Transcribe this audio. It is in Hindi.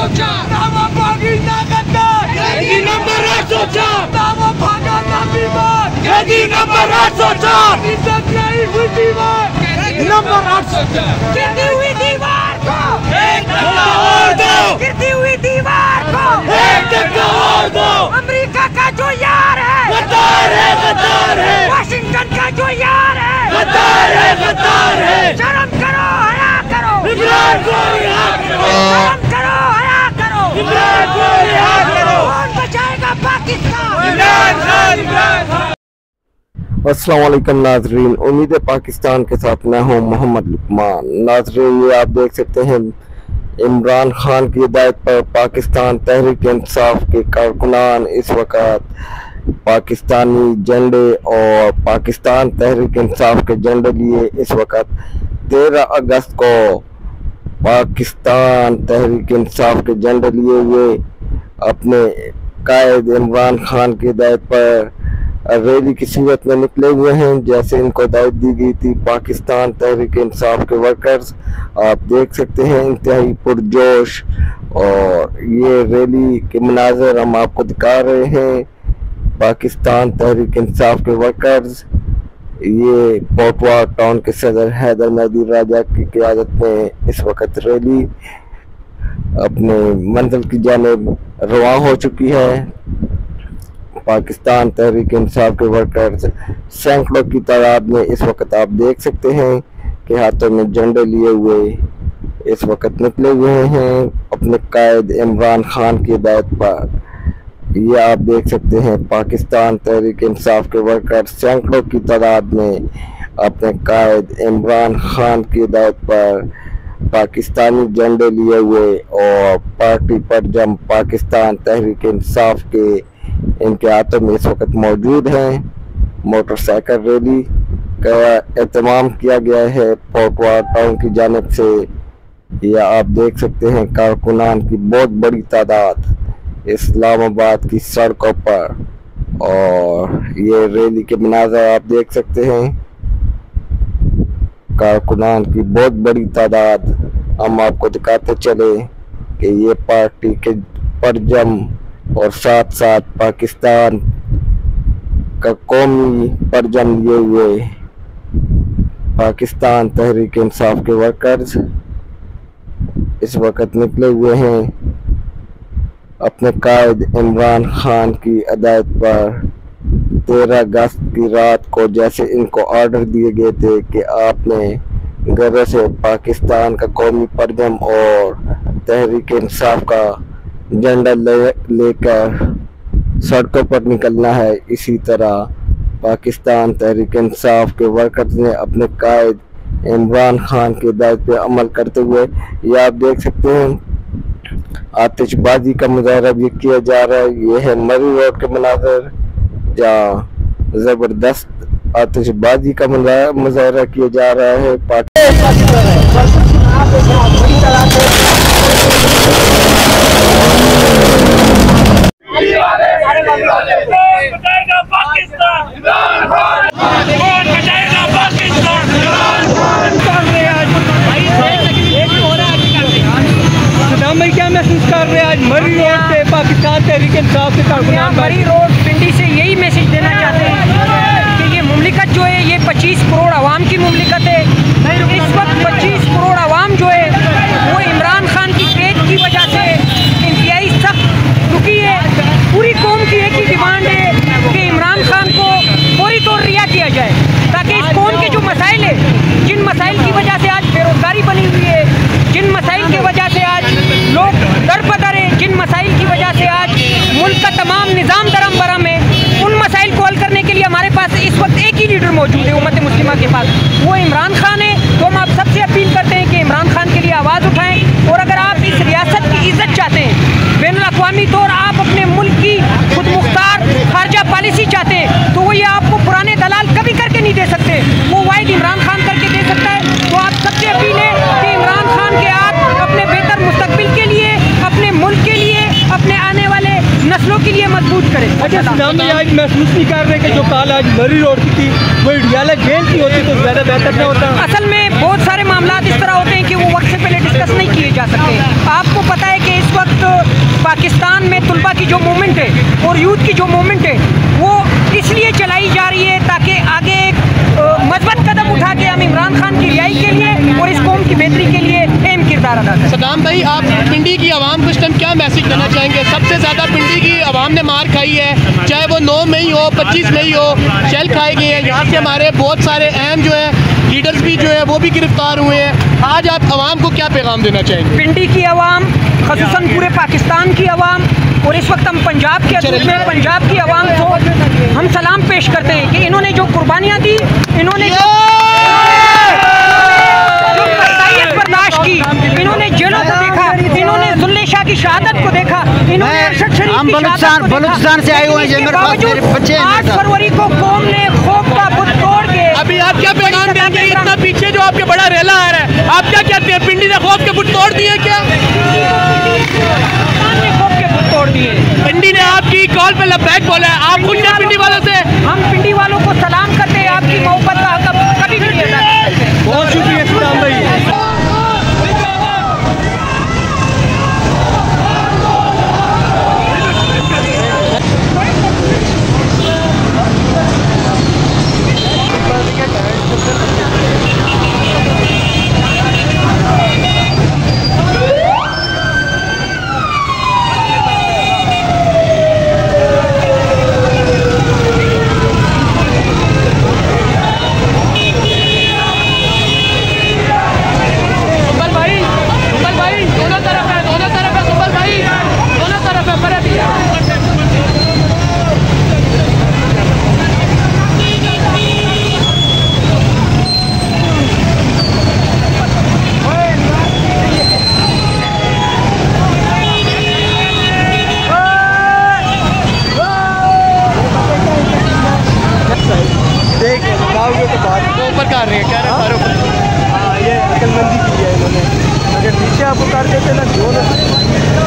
सोचा, ना वो भागी ना गद्दार, कैदी नंबर 8 सोचा, ना वो भागा ना बीमार, कैदी नंबर 8 सोचा, इज्जत नहीं हुई दीवार, नंबर 8 सोचा, गिरती हुई दीवार को एक धक्का और दो, गिरती हुई दीवार को एक धक्का और दो। अमेरिका का जो यार है गद्दार है, गद्दार है। वाशिंगटन का जो यार है गद्दार है, गद्दार है। शर्म करो, हया करो, इमरान को रिहा करो, शर्म करो, हया करो, इमरान को रिहा करो। कौन बचाएगा पाकिस्तान? इमरान खान, इमरान खान। अस्सलाम वालेकुम नाजरीन, उम्मीद है पाकिस्तान के साथ मैं हूँ मोहम्मद लुकमान। नाजरीन, ये आप देख सकते हैं इमरान खान की हिदायत पर पाकिस्तान तहरीक इंसाफ के कारकुनान इस वक्त पाकिस्तानी झंडे और पाकिस्तान तहरीक इंसाफ के झंडे लिए इस वक्त 13 अगस्त को पाकिस्तान तहरीक इंसाफ के झंडे लिए हुए अपने कायद इमरान खान की हिदायत पर रैली की सूरत में निकले हुए हैं। जैसे इनको हिदायत दी गई थी पाकिस्तान तहरीक इंसाफ के वर्कर्स, आप देख सकते हैं इंतहाई पुरजोश। और ये रैली के मनाज़र हम आपको दिखा रहे हैं। पाकिस्तान तहरीक इंसाफ के वर्कर्स ये पोटवा टाउन के सदर हैदर मेहदी राजा की क़यादत में इस वक्त रैली अपने मंजिल की जानिब रवां हो चुकी है। पाकिस्तान तहरीक इंसाफ के वर्कर्स सैकड़ों की तादाद में इस वक्त आप देख सकते हैं कि हाथों में झंडे लिए हुए इस वक्त निकले हुए हैं अपने कायद इमरान खान की हिदायत पर। ये आप देख सकते हैं पाकिस्तान तहरीक इंसाफ के वर्कर्स सैकड़ों की तादाद में अपने कायद इमरान खान की हिदायत पर पाकिस्तानी झंडे लिए हुए और पार्टी पर जम पाकिस्तान तहरीक इंसाफ के इनके हाथों में इस वक्त मौजूद हैं। मोटरसाइकिल रैली का एहतमाम किया गया है पोटवा टाउन की जानिब से। यह आप देख सकते हैं कारकुनान की बहुत बड़ी तादाद इस्लामाबाद की सड़कों पर, और ये रैली के मनाज़र आप देख सकते हैं कारकुनान की बहुत बड़ी तादाद। हम आपको दिखाते चले कि ये पार्टी के परजम और साथ साथ पाकिस्तान का कौमी परजम लिए हुए पाकिस्तान तहरीक इंसाफ के वर्कर्स इस वक्त निकले हुए हैं अपने कायद इमरान खान की हिदायत पर। 13 अगस्त की रात को जैसे इनको ऑर्डर दिए गए थे कि आपने घर से पाकिस्तान का कौमी परजम और तहरीक इंसाफ का झंडा लेकर सड़कों पर निकलना है, इसी तरह पाकिस्तान तहरीक इंसाफ के वर्कर्स ने अपने कायद इमरान खान की हिदायत पर अमल करते हुए ये आप देख सकते हैं आतिशबाजी का मुजाहरा भी किया जा रहा है। ये है मरी रोड के मनाज़र जहाँ ज़बरदस्त आतिशबाजी का मुजाहरा किया जा रहा है। क्या महसूस कर रहे हैं आज मरी रोड पे पाकिस्तान तहरीक इंसाफ के कारकुनान? मरी रोड पिंडी से यही मैसेज देना चाहते हैं कि ये मुमलिकत जो है ये 25 करोड़ आवाम की मुमलिकत है। इस वक्त 25 करोड़ आवाम जो है वो इमरान खान की पेट की वजह से इंतहाई सख्त दुखी है। पूरी कौम की एक ही डिमांड है कि इमरान खान को फौरी तौर रिहा किया जाए ताकि इस कौम के जो मसाइल है, जिन मसाइल की वजह से आज बेरोजगारी बनी हुई है, जिन मसाइल की वजह से आज लोग दर बदर है, जिन मसाइल की वजह से आज मुल्क का तमाम निज़ाम दरम बरम है, उन मसाइल को हल करने के लिए हमारे पास इस वक्त एक ही लीडर मौजूद है उम्मत मुस्लिमा के पास, वो इमरान खान है। तो हम आप सबसे अपील करते हैं कि इमरान खान के लिए आवाज़ उठाएं। और अगर आप इस रियासत की इज्जत चाहते हैं, बैनुल-अक़वामी तौर आप अपने मुल्क की खुद मुख्तार खारजा पॉलिसी चाहते हैं, तो वो ये आपको पुराने दलाल कभी करके नहीं दे सकते, वो वाहिद इमरान खान करके दे सकता है। तो आप सबसे अपील है कि इमरान खान के हाथ अपने बेहतर मुस्तकबिल के लिए, अपने मुल्क के लिए, अपने आने वाले नस्लों के लिए मजबूत करें। अच्छा, इस्लाम में आज महसूस नहीं कर रहे कि जो कल आज मरी रोड की थी वो डियाला जेल की होती तो ज़्यादा बेहतर न होता? असल में बहुत सारे मामला इस तरह होते हैं कि वो वक्त से पहले डिस्कस नहीं किए जा सकते। आपको पता है कि इस वक्त पाकिस्तान में तलबा की जो मूवमेंट है और यूथ की जो मूवमेंट है वो इसलिए चलाई जा रही है ताकि आगे एक मजबूत कदम उठा के हम इमरान खान की रिहाई के लिए और इस कौम की बेहतरी के लिए अहम किरदार अदा करें। सदाम भाई, आप पिंडी की आवाम को इस टाइम क्या मैसेज देना चाहेंगे? सबसे ज़्यादा पिंडी की आवाम ने मार खाई है, चाहे वो 9 मई हो, 25 मई हो, शेल खाए गए हैं। यहाँ से हमारे बहुत सारे अहम जो है लीडर्स भी जो है वो भी गिरफ्तार हुए हैं। आज आप आवाम को क्या पैगाम देना चाहेंगे? पिंडी की आवाम, ख़ुसूसन पूरे पाकिस्तान की आवाम और इस वक्त हम पंजाब के असूल में पंजाब की आवाम को हम सलाम पेश करते हैं कि इन्होंने जो कुर्बानियाँ दी, इन्होंने जो बर्दाश्त की, इन्होंने जेलों को देखा, इन्होंने जुल्ले शाह की शहादत को देखा, इन्होंने अरशद शरीफ की शहादत को बलूचिस्तान से आए हुए हैं। 8 फरवरी को कौम ने खौफ का बुत तोड़ के अभी आप क्या पैगाम देंगे? इतना पीछे जो आपके बड़ा रेला आ रहा है, आप क्या कहते हैं? पिंडी ने खौफ के बुत तोड़ दिए क्या? तोड़ दिए। पिंडी ने आपकी कॉल पे लबैक बोला है, आप खुद क्या पिंडी वालों से? हम पिंडी वालों को सलाम करते हैं, आपकी मोहब्बत का हक कभी नहीं अदा कर सकते। बहुत शुक्रिया सदाम भाई। ऊपर कर रहे हैं क्या? हाँ, ये अकलमंदी की है इन्होंने। अगर नीचे आप उतार देते ना